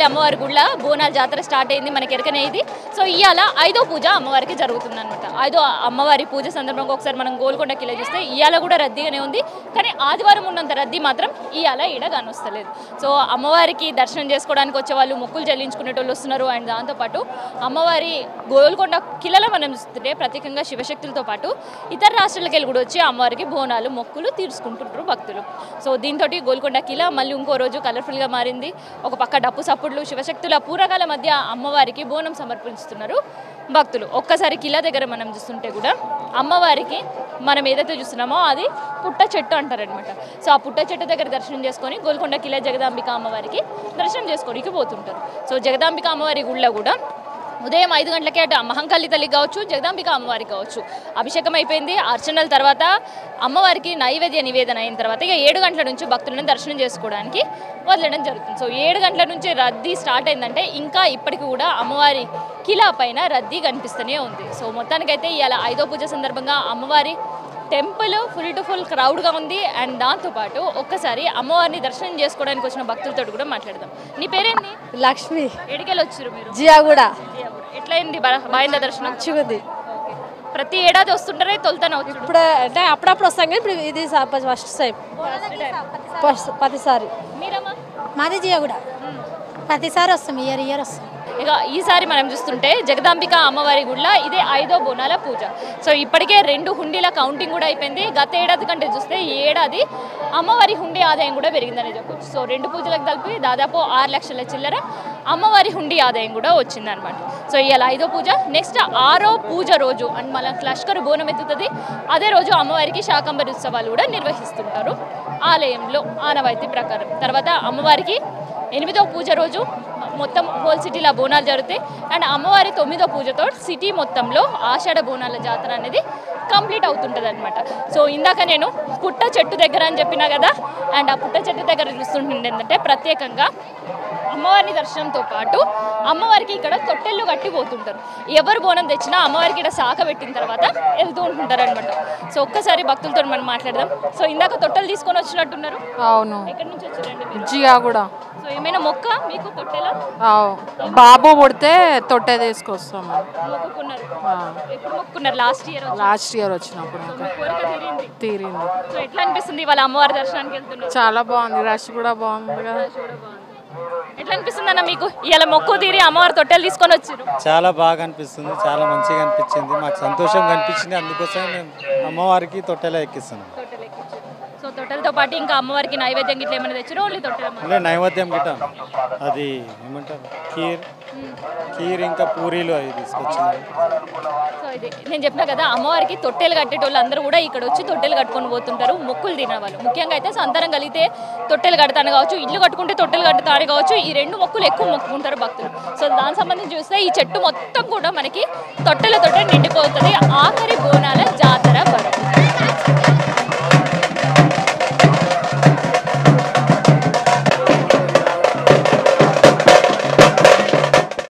అమ్మవారి గుళ్ళ బోనాల జాతర స్టార్ట్ అయింది మనకి ఎరకనే ఇది. సో ఇవాళ 5వ పూజ అమ్మవారికి జరుగుతుంది అనమాట. 5వ అమ్మవారి పూజ సందర్భంగా ఒకసారి మనం గోల్కొండ కిలా చూస్తే ఇవాళ కూడా రద్దీగానే ఉంది. కానీ ఆదివారం ఉన్నంత రద్దీ మాత్రం ఇవాళ ఈడ కానొస్తలేదు. సో అమ్మవారికి దర్శనం చేసుకోవడానికి వచ్చే వాళ్ళు మొక్కులు చెల్లించుకునేటోళ్ళు వస్తున్నారు. అండ్ దాంతోపాటు అమ్మవారి గోల్కొండ కిలలో మనం చూస్తుంటే ప్రత్యేకంగా శివశక్తులతో పాటు ఇతర రాష్ట్రాలకు వెళ్ళి కూడా వచ్చి అమ్మవారికి బోనాలు మొక్కులు తీర్చుకుంటుంటారు భక్తులు. సో దీంతో గోల్కొండ కిలా మళ్ళీ ఇంకో రోజు కలర్ఫుల్గా మారింది. ఒక పక్క డప్పు సప్పుడులు శివశక్తుల పూరగాల మధ్య అమ్మవారికి బోనం సమర్పిస్తున్నారు భక్తులు. ఒక్కసారి కిలా దగ్గర మనం చూస్తుంటే కూడా అమ్మవారికి మనం ఏదైతే చూస్తున్నామో అది పుట్ట చెట్టు అంటారనమాట. సో ఆ పుట్ట చెట్టు దగ్గర దర్శనం చేసుకొని గోల్కొండ కిలా జగదాంబిక అమ్మవారికి దర్శనం చేసుకోనికి పోతుంటారు. సో జగదాంబిక అమ్మవారి గుళ్ళ కూడా ఉదయం 5 గంటలకే అటు మహంకాళి తల్లికి కావచ్చు, జగదాంబిక అమ్మవారికి కావచ్చు అభిషేకం అయిపోయింది. అర్చనల తర్వాత అమ్మవారికి నైవేద్య నివేదన అయిన తర్వాత ఇక 7 గంటల నుంచి భక్తులను దర్శనం చేసుకోవడానికి వదలడం జరుగుతుంది. సో 7 గంటల నుంచి రద్దీ స్టార్ట్ అయిందంటే ఇంకా ఇప్పటికి కూడా అమ్మవారి కిలా పైన రద్దీ కనిపిస్తూనే ఉంది. సో మొత్తానికైతే ఇవాళ 5వ పూజ సందర్భంగా అమ్మవారి టెంపుల్ ఫుల్ టు ఫుల్ క్రౌడ్గా ఉంది. అండ్ దాంతోపాటు ఒక్కసారి అమ్మవారిని దర్శనం చేసుకోవడానికి వచ్చిన భక్తులతో కూడా మాట్లాడదాం. నీ పేరేంది? లక్ష్మి. ఎడికెళ్ళి వచ్చారు మీరు? జియాగూడ. ఎట్లయింది బాయిందా దర్శనం? మంచిగుంది. ప్రతి ఏడాది వస్తుంటారే తొలుతానే వచ్చి ఇప్పుడు అంటే అప్పుడప్పుడు వస్తాం కానీ ఇప్పుడు ఇది ఫస్ట్ టైం ప్రతిసారి. మీరమ్మా? మాది జియాగూడ. ప్రతిసారి వస్తాం, ఇయర్ వస్తాం. ఇక ఈసారి మనం చూస్తుంటే జగదాంబిక అమ్మవారి గుళ్ళ ఇదే 5వ బోనాల పూజ. సో ఇప్పటికే 2 హుండీల కౌంటింగ్ కూడా అయిపోయింది. గత ఏడాది కంటే చూస్తే ఈ ఏడాది అమ్మవారి హుండీ ఆదాయం కూడా పెరిగిందని చెప్పొచ్చు. సో 2 పూజలకు కలిపి దాదాపు 6 లక్షల చిల్లర అమ్మవారి హుండీ ఆదాయం కూడా వచ్చిందనమాట. సో ఇవాళ 5వ పూజ. నెక్స్ట్ 6వ పూజ రోజు అండ్ మళ్ళీ లష్కరు బోనం ఎత్తుతుంది. అదే రోజు అమ్మవారికి శాకంబరి ఉత్సవాలు కూడా నిర్వహిస్తుంటారు ఆలయంలో ఆనవాయితీ ప్రకారం. తర్వాత అమ్మవారికి 8వ పూజ రోజు మొత్తం హోల్ సిటీలో బోనాలు జరుగుతాయి. అండ్ అమ్మవారి 9వ పూజతో సిటీ మొత్తంలో ఆషాఢ బోనాల జాతర అనేది కంప్లీట్ అవుతుంటుంది అనమాట. సో ఇందాక నేను పుట్ట చెట్టు దగ్గర అని చెప్పినా కదా, అండ్ ఆ పుట్ట చెట్టు దగ్గర చూస్తుంటుంది ఏంటంటే ప్రత్యేకంగా అమ్మవారిని దర్శనంతో పాటు అమ్మవారికి ఇక్కడ తొట్టెళ్ళు కట్టి పోతుంటారు. ఎవరు బోనం తెచ్చినా అమ్మవారికి ఇక్కడ శాఖ పెట్టిన తర్వాత వెళ్తూ ఉంటుంటారు అనమాట. సో ఒక్కసారి భక్తులతో మనం మాట్లాడదాం. సో ఇందాక తొట్టెలు తీసుకొని వచ్చినట్టున్నారు. అవును. ఎక్కడి నుంచి వచ్చారండి? జియాగూడ. సో ఏమైనా మొక్క మీకు తొట్టెలా? బాబు పుడితే తొట్టె తీసుకొస్తాము. మొక్కుకున్నారు? ఎప్పుడు మొక్కుకున్నారు? లాస్ట్ ఇయర్ వచ్చినప్పుడు తీరింది. సో ఎట్లా అనిపిస్తుంది ఇవాళ అమ్మవారి దర్శనానికి వెళ్తున్నారు? చాలా బాగుంది, రష్ కూడా బాగుంది కదా. ఎట్లా అనిపిస్తుంది అన్న మీకు ఇవాళ మొక్కు తీరి అమ్మవారి తొట్టెలు తీసుకొని వచ్చారు? చాలా బాగా అనిపిస్తుంది, చాలా మంచిగా అనిపించింది, మాకు సంతోషంగా అనిపించింది. అందుకోసం మేము అమ్మవారికి తొట్టెలా ఎక్కిస్తున్నాం. సో తొట్టెలతో పాటు ఇంకా అమ్మవారికి నైవేద్యం గిట్ల ఏమైనా తెచ్చారు? ఓన్లీ తొట్టెల నైవేద్యం గిట్ట అది ఏమంటారు కీర్ ఇంకా పూరీలు అవి తీసుకొచ్చినారు. సో ఇది నేను చెప్పినా కదా, అమ్మవారికి తొట్టెలు కట్టేటోళ్ళు అందరూ కూడా ఇక్కడ వచ్చి తొట్టెలు కట్టుకొని పోతుంటారు మొక్కులు తినే వాళ్ళు. ముఖ్యంగా అయితే సంతానం కలిగితే తొట్టెలు కడతాను కావచ్చు, ఇల్లు కట్టుకుంటే తొట్టెలు కట్టుతారు కావచ్చు, ఈ 2 మొక్కులు ఎక్కువ మొక్కుకుంటారు భక్తులు. సో దానికి సంబంధించి చూస్తే ఈ చెట్టు మొత్తం కూడా మనకి తొట్టెలతోటే నిండిపోతుంది. ఆఖరి